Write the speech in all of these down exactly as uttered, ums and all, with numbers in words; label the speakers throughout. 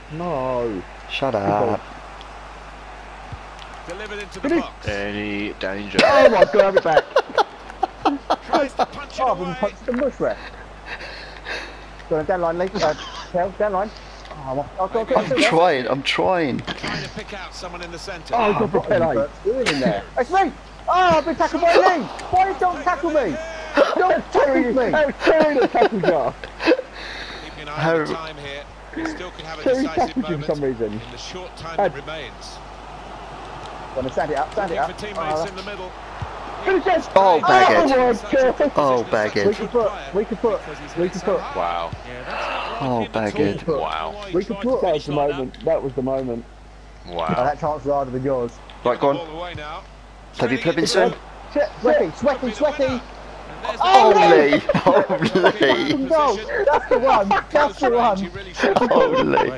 Speaker 1: No.
Speaker 2: Shut up.
Speaker 3: Delivered into the box.
Speaker 2: Any danger?
Speaker 1: Oh my god, have it back.
Speaker 3: Tries to punch it
Speaker 1: Oh,
Speaker 3: away.
Speaker 1: I've been punched the bush ref. Go on, down line, Lee. Uh, Kel, down line. Oh, I'll go, go,
Speaker 2: I'm trying, I'm trying.
Speaker 3: Trying to pick out someone in the centre.
Speaker 1: Oh, he's got a penalty. Doing in there. It's me. Oh, I've been tackled by Lee. Why don't tackle me? Don't tackle me. How Terry that tackled you?
Speaker 3: Keeping an eye on the time here. He still could have a
Speaker 1: Terry
Speaker 3: decisive
Speaker 1: tackled you
Speaker 3: moment
Speaker 1: for some reason.
Speaker 3: in the short time
Speaker 1: Ed.
Speaker 3: that remains.
Speaker 1: Go on, stand it up, stand it
Speaker 3: Looking
Speaker 1: up.
Speaker 3: for teammates
Speaker 1: Oh,
Speaker 3: in the middle.
Speaker 1: finish it.
Speaker 2: Oh, bag
Speaker 1: Oh
Speaker 2: it.
Speaker 1: my god.
Speaker 2: Oh, bag
Speaker 1: We
Speaker 2: it.
Speaker 1: can put, we can put, we can put.
Speaker 4: Wow.
Speaker 2: Oh, bag it.
Speaker 4: Wow.
Speaker 1: We can put. That was the moment. That was the moment. Oh,
Speaker 4: Wow.
Speaker 1: that chance was harder than yours.
Speaker 2: Right, go on. Plebby, plebby soon.
Speaker 1: Sweaty, sweaty, sweaty.
Speaker 2: Holy, holy,
Speaker 1: Fucking goal. That's the one. That's the one.
Speaker 2: holy.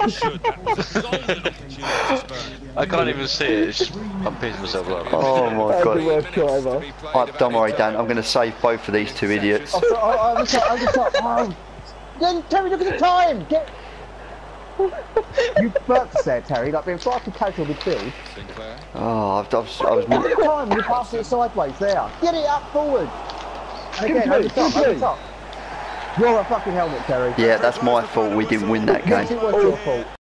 Speaker 4: I can't even see it. It's just, I'm pissing myself off.
Speaker 2: Oh my
Speaker 1: That's the
Speaker 2: god.
Speaker 1: worst try ever.
Speaker 2: Right, don't worry, Dan. I'm going to save both of these two idiots.
Speaker 1: Oh, sorry, I, I was up, I was up. Oh. Then Terry, look at the time. Get. You burped there, Terry, like being far too casual with Phil.
Speaker 2: Oh, I've, I've, I was.
Speaker 1: Look at the time. You passed it sideways there. Get it up forward. And again, over the top, over the top. You're a fucking helmet, Terry.
Speaker 2: Yeah, that's my fault. We didn't win that game.
Speaker 1: Yes, it was your fault.